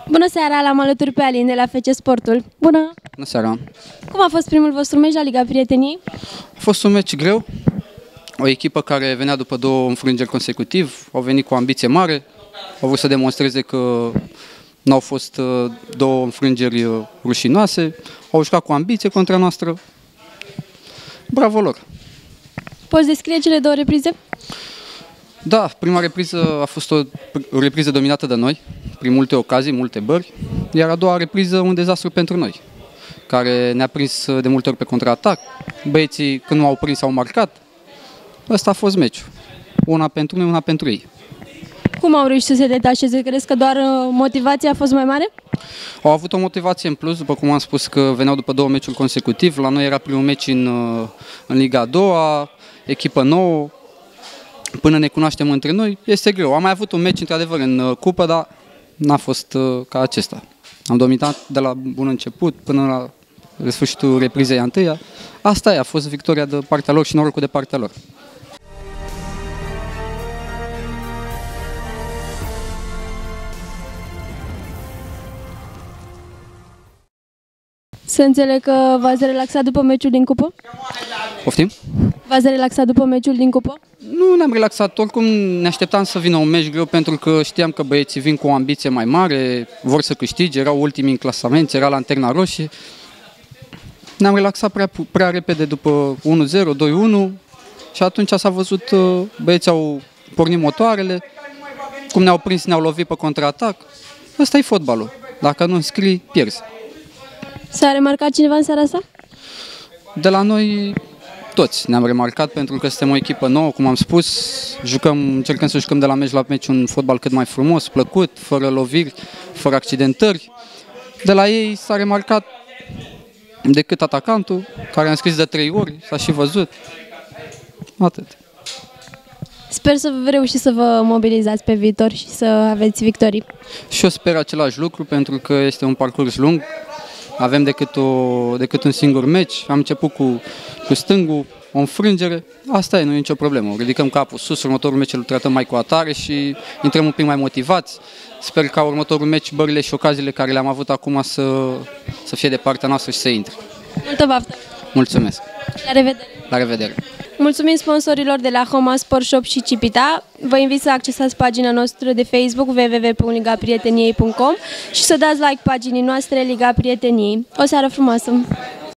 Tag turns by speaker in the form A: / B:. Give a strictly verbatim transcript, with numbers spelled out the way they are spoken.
A: Bună seara, l-am alături pe Alin de la F C Sportul. Bună!
B: Bună seara!
A: Cum a fost primul vostru meci la Liga Prieteniei?
B: A fost un meci greu, o echipă care venea după două înfrângeri consecutiv, au venit cu ambiție mare, au vrut să demonstreze că nu au fost două înfrângeri rușinoase, au jucat cu ambiție contra noastră. Bravo lor!
A: Poți descrie cele două reprize?
B: Da, prima repriză a fost o, o repriză dominată de noi, prin multe ocazii, multe bări, iar a doua repriză un dezastru pentru noi, care ne-a prins de multe ori pe contraatac. Băieții, când nu au prins, au marcat. Ăsta a fost meciul. Una pentru noi, una pentru ei.
A: Cum au reușit să se detașeze? Crezi că doar motivația a fost mai mare?
B: Au avut o motivație în plus, după cum am spus că veneau după două meciuri consecutiv. La noi era primul meci în, în Liga a doua, echipă nouă. Până ne cunoaștem între noi, este greu. Am mai avut un meci, într-adevăr, în cupă, dar n-a fost uh, ca acesta. Am dominat de la bun început până la sfârșitul reprizei a întâia. Asta e, a fost victoria de partea lor și norocul de partea lor.
A: Să înțeleg că v-ați relaxat după meciul din cupă?
B: Poftim?
A: V-ați relaxat după meciul din cupă?
B: Nu ne-am relaxat, oricum ne așteptam să vină un meci greu pentru că știam că băieții vin cu o ambiție mai mare, vor să câștige, erau ultimii în clasament, era lanterna roșie. Ne-am relaxat prea, prea repede după unu zero, doi unu și atunci s-a văzut, băieții au pornit motoarele, cum ne-au prins, ne-au lovit pe contraatac. Ăsta e fotbalul, dacă nu înscrii, pierzi.
A: S-a remarcat cineva în seara asta?
B: De la noi toți ne-am remarcat pentru că suntem o echipă nouă, cum am spus, jucăm, încercăm să jucăm de la meci la meci un fotbal cât mai frumos, plăcut, fără loviri, fără accidentări. De la ei s-a remarcat decât atacantul, care a înscris de trei ori, s-a și văzut. Atât.
A: Sper să reușiți să vă mobilizați pe viitor și să aveți victorii.
B: Și eu sper același lucru pentru că este un parcurs lung. Avem decât, o, decât un singur meci, am început cu, cu stângul, o înfrângere, asta e, nu e nicio problemă. Ridicăm capul sus, următorul meci îl tratăm mai cu atare și intrăm un pic mai motivați. Sper ca următorul meci, bările și ocaziile care le-am avut acum să, să fie de partea noastră și să intre.
A: Multă baftă!
B: Mulțumesc!
A: La revedere!
B: La revedere!
A: Mulțumim sponsorilor de la Homa Sport Shop și Cipita. Vă invit să accesați pagina noastră de Facebook w w w punct liga prieteniei punct com și să dați like paginii noastre Liga Prieteniei. O seară frumoasă!